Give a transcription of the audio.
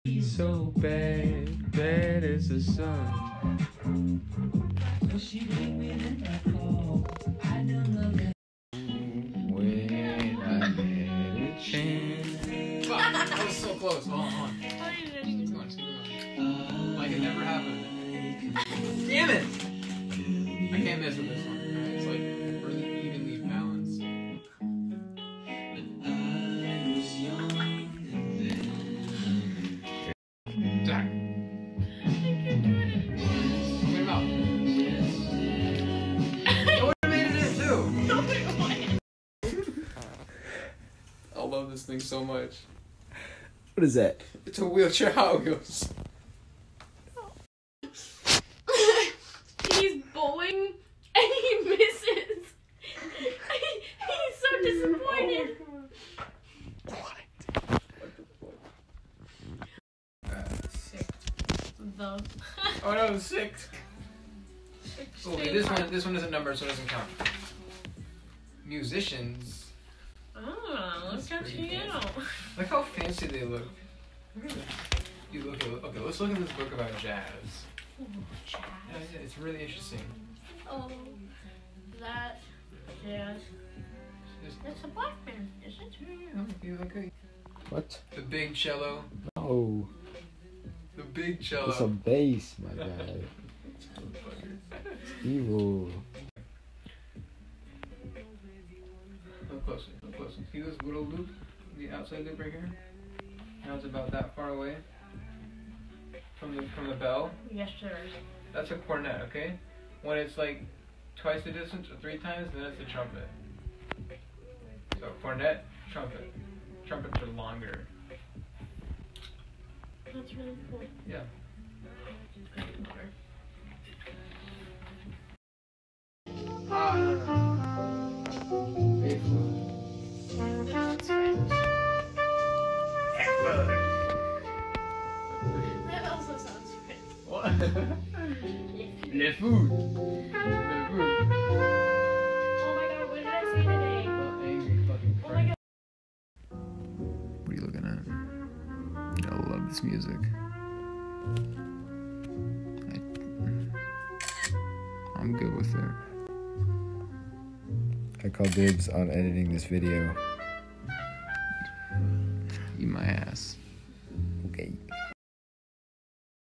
So bad, bad as the sun. When I had a chance. Fuck, that was so close. Hold on. Keep going. Like it never happened. Damn it! I can't miss with this one. Right? It's like really evenly balanced. Zach. Open your mouth. I would have made it in too. I love this thing so much. What is that? It's a wheelchair Hot Wheels. He's bowling and he misses. He's so disappointed. The Oh no, 6. Okay, this one isn't numbered, so it doesn't count. Musicians. Oh, look how cute. Look how fancy they look. Look at this. Okay, let's look at this book about jazz. Ooh, jazz. Yeah, it's really interesting. Oh, that jazz. It's a black man, isn't it? Okay. What? The big cello. Oh, The big cello. it's a bass, my guy. Evil. Look closer. See this little loop? The outside loop right here? Now it's about that far away from the bell. Yes, sir. That's a cornet, okay? When it's like twice the distance or 3 times, then it's a trumpet. So cornet, trumpet. Trumpets are longer. That's really cool. Yeah. That also sounds French. What? Le food. Oh my god, what did I say today? Angry fucking Oh my god. What are you looking at? I love this music. I'm good with it. I call dibs on editing this video. Eat my ass.